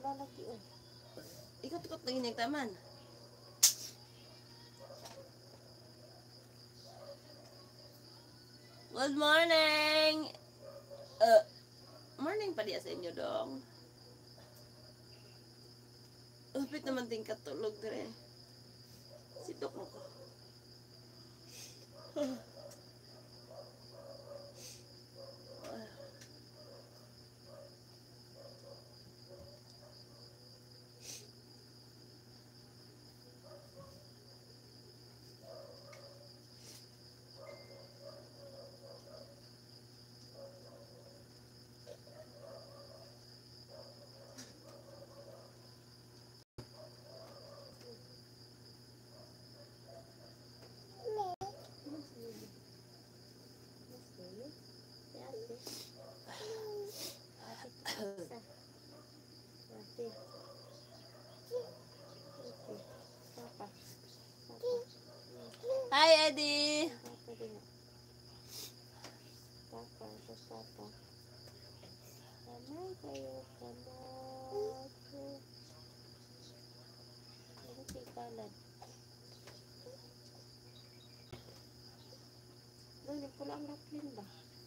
Wala lagi oh. Ikot-ikot lagi niya taman. Good morning! Morning pa diya sa inyo dong. Upit naman ting katulog dire. Sitok mo ko. Hi Eddie. Kamay kayo, kamay. Ano si kalan? Doon, pula ang raplin ba?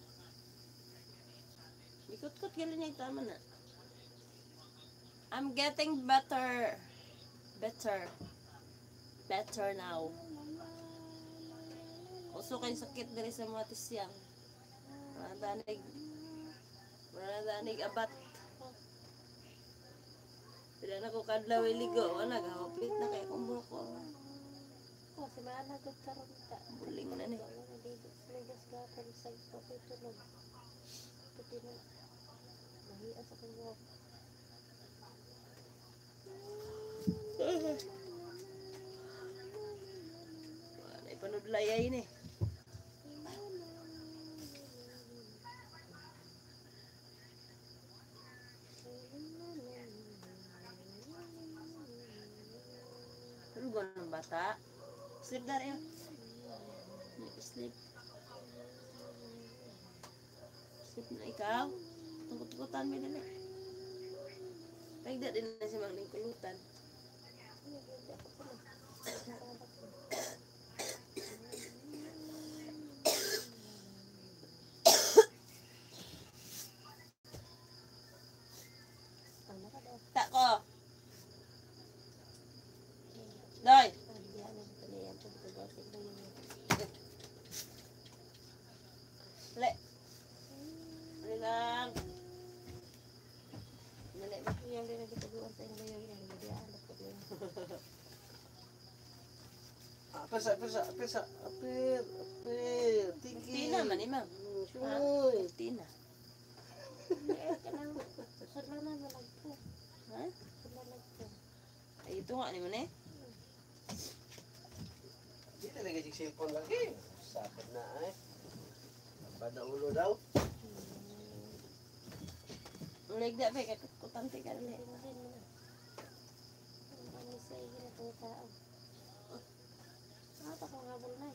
Ikot-ikot galing niya tama na. I'm getting better. Better now. Uso kay sakit diri sa mga tisyang. Danig abat. Pila na ko kadlaw iligo, nagahapit na kay kung buko. Oh, si Mana gagkaroon ka. Buling na ni. Nagas gapon sa ito ko'y tunog. Pati na. Mahias ako buhok. Ay panudlayay ni. Tulog ng bata. Sleep na rin. Sleep. Sleep na ikaw. Tukot-tukutan mo din eh. Pagda din na si Mang kulutan. Tako. Doy. Le. Le lang. Dali ba? Yang dia lagi kedua saya bayar yang dia ada kedua. Apir. Tina man imam. Shuy. Tina. Kanang sudlanan malagpo. Ha? Sudlanan po. Ay ito nga ni mo ni. Di na nagajig cellphone lagi. Sabad na ay. Pada ulo daw. Ulig da pa kay kutante ka dali. Ano sa iyo na itong tao? Ano ito kung habol na eh?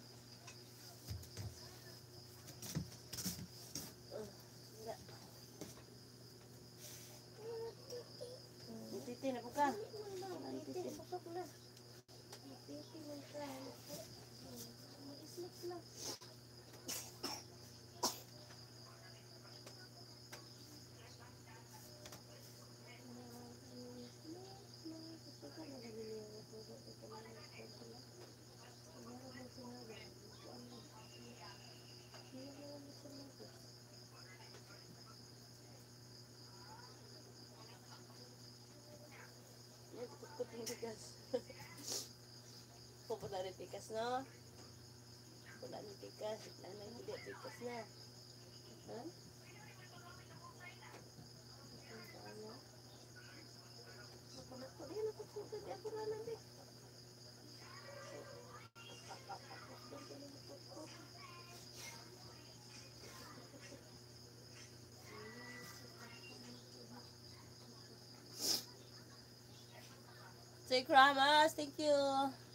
Titi na po ka. Titi, pasok na. Titi, mag-try. Mag-islap na. Tukot ng pikas. Pupunta rin pikas, no? Pupunta rin pikas. Lanang hindi pikas na. Ha? Say Kramas, thank you.